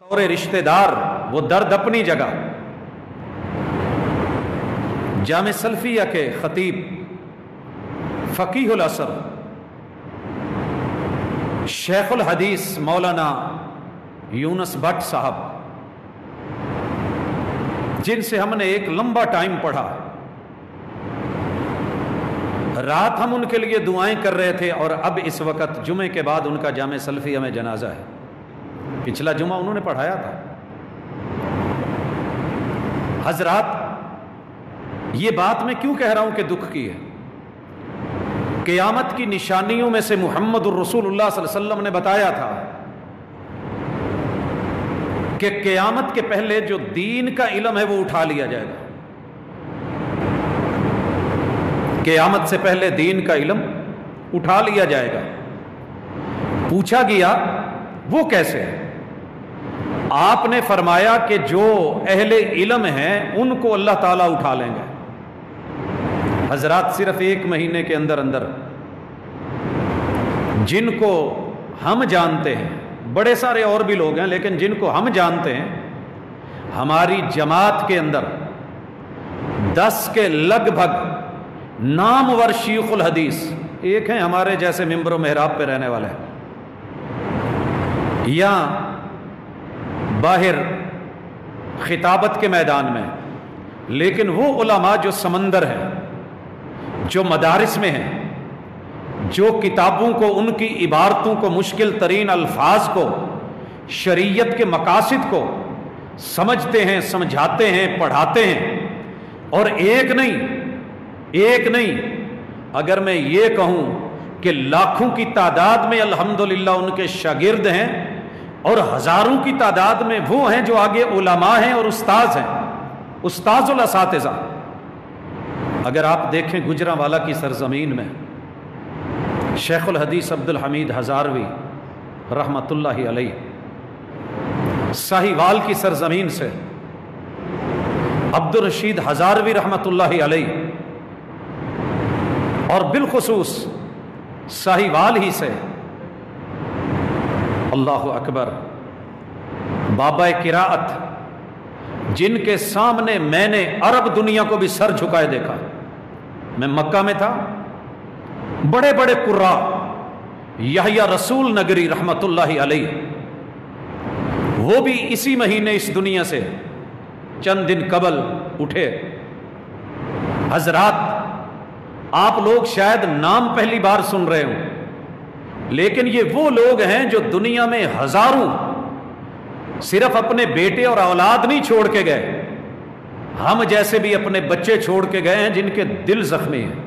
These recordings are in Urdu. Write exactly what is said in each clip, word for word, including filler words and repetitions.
اور رشتہ دار وہ درد اپنی جگہ۔ جامع سلفیہ کے خطیب فقیہ العصر شیخ الحدیث مولانا یونس بٹ صاحب، جن سے ہم نے ایک لمبا ٹائم پڑھا، رات ہم ان کے لیے دعائیں کر رہے تھے، اور اب اس وقت جمعے کے بعد ان کا جامع سلفیہ میں جنازہ ہے۔ پچھلا جمعہ انہوں نے پڑھایا تھا۔ حضرات، یہ بات میں کیوں کہہ رہا ہوں کہ دکھ کی ہے؟ قیامت کی نشانیوں میں سے محمد الرسول اللہ صلی اللہ علیہ وسلم نے بتایا تھا کہ قیامت کے پہلے جو دین کا علم ہے وہ اٹھا لیا جائے گا۔ قیامت سے پہلے دین کا علم اٹھا لیا جائے گا۔ پوچھا گیا وہ کیسے؟ آپ نے فرمایا کہ جو اہل علم ہیں ان کو اللہ تعالیٰ اٹھا لیں گے۔ حضرات، صرف ایک مہینے کے اندر اندر جن کو ہم جانتے ہیں، بڑے سارے اور بھی لوگ ہیں لیکن جن کو ہم جانتے ہیں، ہماری جماعت کے اندر دس کے لگ بھگ نامور شیخ الحدیث، ایک ہیں ہمارے جیسے ممبر و محراب پہ رہنے والے، یا باہر خطابت کے میدان میں، لیکن وہ علماء جو سمندر ہیں، جو مدارس میں ہیں، جو کتابوں کو، ان کی عبارتوں کو، مشکل ترین الفاظ کو، شریعت کے مقاصد کو سمجھتے ہیں، سمجھاتے ہیں، پڑھاتے ہیں، اور ایک نہیں ایک نہیں اگر میں یہ کہوں کہ لاکھوں کی تعداد میں الحمدللہ ان کے شاگرد ہیں، اور ہزاروں کی تعداد میں وہ ہیں جو آگے علماء ہیں اور استاذ ہیں، استاذ الاساتذہ۔ اگر آپ دیکھیں گجرانوالہ کی سرزمین میں شیخ الحدیث عبد الحمید ہزاروی رحمۃ اللہ علیہ، ساہیوال کی سرزمین سے عبد الرشید ہزاروی رحمۃ اللہ علیہ، اور بالخصوص ساہیوال ہی سے اللہ اکبر بابا قراءت، جن کے سامنے میں نے عرب دنیا کو بھی سر جھکائے دیکھا۔ میں مکہ میں تھا، بڑے بڑے قراء، یحییٰ رسول نگری رحمت اللہ علیہ، وہ بھی اسی مہینے اس دنیا سے چند دن قبل اٹھے۔ حضرات، آپ لوگ شاید نام پہلی بار سن رہے ہوں، لیکن یہ وہ لوگ ہیں جو دنیا میں ہزاروں صرف اپنے بیٹے اور اولاد نہیں چھوڑ کے گئے، ہم جیسے بھی اپنے بچے چھوڑ کے گئے ہیں جن کے دل زخمی ہیں۔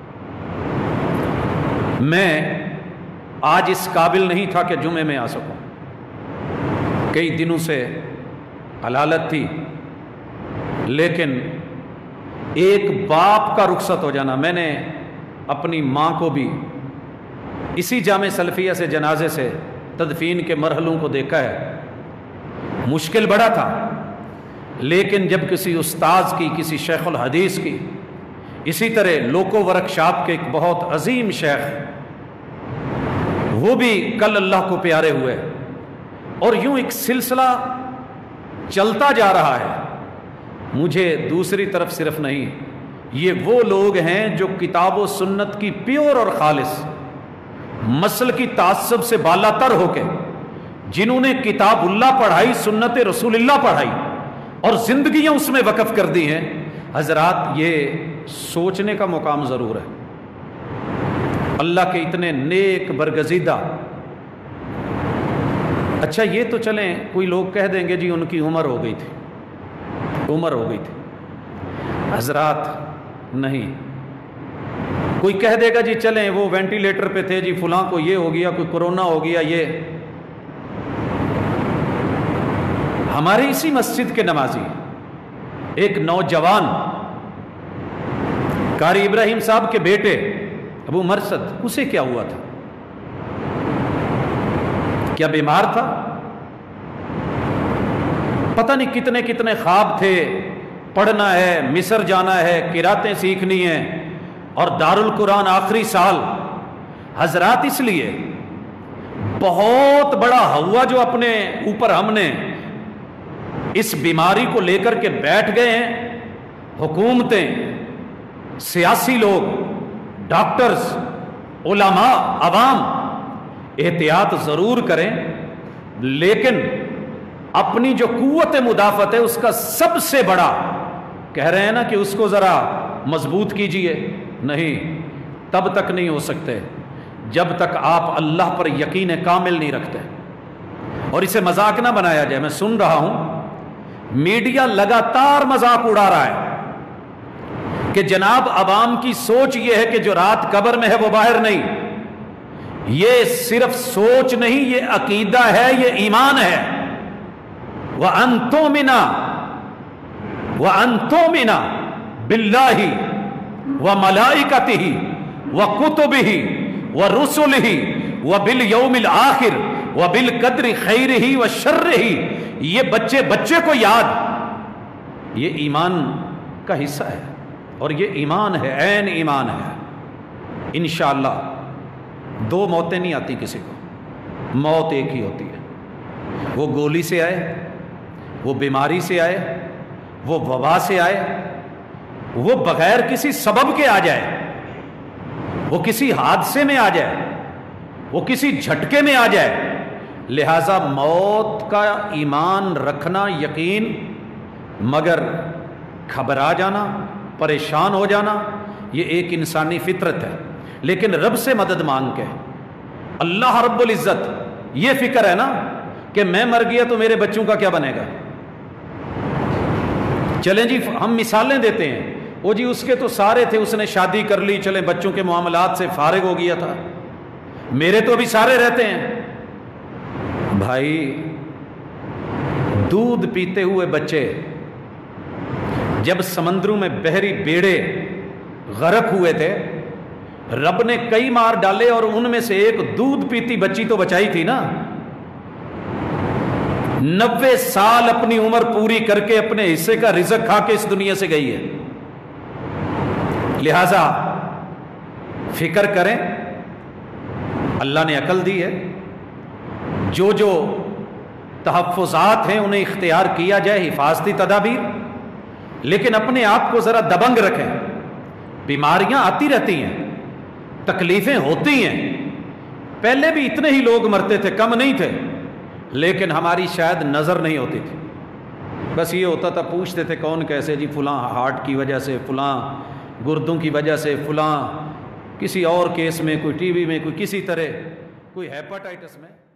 میں آج اس قابل نہیں تھا کہ جمعے میں آ سکوں، کئی دنوں سے حلالت تھی، لیکن ایک باپ کا رخصت ہو جانا، میں نے اپنی ماں کو بھی اسی جامع سلفیہ سے جنازے سے تدفین کے مرحلوں کو دیکھا ہے، مشکل بڑا تھا، لیکن جب کسی استاذ کی، کسی شیخ الحدیث کی، اسی طرح لوکو ورکشاپ کے ایک بہت عظیم شیخ، وہ بھی کل اللہ کو پیارے ہوئے، اور یوں ایک سلسلہ چلتا جا رہا ہے۔ مجھے دوسری طرف صرف نہیں، یہ وہ لوگ ہیں جو کتاب و سنت کی پیور اور خالص مسل کی تعصب سے بالا تر ہو کے، جنہوں نے کتاب اللہ پڑھائی، سنت رسول اللہ پڑھائی، اور زندگیاں اس میں وقف کر دی ہیں۔ حضرات، یہ سوچنے کا مقام ضرور ہے۔ اللہ کے اتنے نیک برگزیدہ، اچھا یہ تو چلیں کوئی لوگ کہہ دیں گے جی ان کی عمر ہو گئی تھی، عمر ہو گئی تھی۔ حضرات نہیں، کوئی کہہ دے گا جی چلیں وہ وینٹیلیٹر پہ تھے جی، فلاں کو یہ ہو گیا، کوئی کورونا ہو گیا۔ یہ ہماری اسی مسجد کے نمازی ایک نوجوان قاری ابراہیم صاحب کے بیٹے ابو مرشد، اسے کیا ہوا تھا؟ کیا بیمار تھا؟ پتہ نہیں کتنے کتنے خواب تھے، پڑھنا ہے، مصر جانا ہے، قراتیں سیکھنی ہیں، اور دارالقرآن آخری سال۔ حضرات، اس لیے بہت بڑا ہوا جو اپنے اوپر ہم نے اس بیماری کو لے کر کے بیٹھ گئے ہیں حکومتیں، سیاسی لوگ، ڈاکٹرز، علماء، عوام۔ احتیاط ضرور کریں، لیکن اپنی جو قوت مدافعت ہے اس کا سب سے بڑا، کہہ رہے ہیں نا کہ اس کو ذرا مضبوط کیجئے، نہیں، تب تک نہیں ہو سکتے جب تک آپ اللہ پر یقین کامل نہیں رکھتے۔ اور اسے مذاق نہ بنایا جائے۔ میں سن رہا ہوں میڈیا لگاتار مذاق اڑا رہا ہے کہ جناب عوام کی سوچ یہ ہے کہ جو رات قبر میں ہے وہ باہر نہیں۔ یہ صرف سوچ نہیں، یہ عقیدہ ہے، یہ ایمان ہے۔ وَأَن تُؤْمِنَ وَأَن تُؤْمِنَ بِاللَّهِ وَمَلَائِكَتِهِ وَكُتُبِهِ وَرُسُلِهِ وَبِالْيَوْمِ الْآخِرِ وَبِالْقَدْرِ خَيْرِهِ وَشَرِّهِ، یہ بچے بچے کو یاد، یہ ایمان کا حصہ ہے، اور یہ ایمان ہے، عین ایمان ہے۔ انشاءاللہ دو موتیں نہیں آتی کسی کو، موت ایک ہی ہوتی ہے۔ وہ گولی سے آئے، وہ بیماری سے آئے، وہ وبا سے آئے، وہ بغیر کسی سبب کے آ جائے، وہ کسی حادثے میں آ جائے، وہ کسی جھٹکے میں آ جائے۔ لہذا موت کا ایمان رکھنا، یقین، مگر گھبرا جانا، پریشان ہو جانا، یہ ایک انسانی فطرت ہے۔ لیکن رب سے مدد مانگ کے، اللہ رب العزت، یہ فکر ہے نا کہ میں مر گیا تو میرے بچوں کا کیا بنے گا۔ چلیں جی ہم مثالیں دیتے ہیں، وہ جی اس کے تو سارے تھے، اس نے شادی کر لی، چلیں بچوں کے معاملات سے فارغ ہو گیا تھا، میرے تو ابھی سارے رہتے ہیں۔ بھائی دودھ پیتے ہوئے بچے جب سمندروں میں بحری بیڑے غرق ہوئے تھے، رب نے کئی مار ڈالے اور ان میں سے ایک دودھ پیتی بچی تو بچائی تھی نا۔ نوے سال اپنی عمر پوری کر کے اپنے حصے کا رزق کھا کے اس دنیا سے گئی ہے۔ لہذا فکر کریں، اللہ نے عقل دی ہے، جو جو تحفظات ہیں انہیں اختیار کیا جائے، حفاظتی تدابیر، لیکن اپنے آپ کو ذرا دبنگ رکھیں۔ بیماریاں آتی رہتی ہیں، تکلیفیں ہوتی ہیں، پہلے بھی اتنے ہی لوگ مرتے تھے، کم نہیں تھے، لیکن ہماری شاید نظر نہیں ہوتی تھی۔ بس یہ ہوتا تھا، پوچھتے تھے کون کیسے، جی فلاں ہارٹ کی وجہ سے، فلاں گردوں کی وجہ سے، فلاں کسی اور کیس میں، کوئی ٹی وی میں، کوئی کسی طرح، کوئی ہیپاٹائٹس میں۔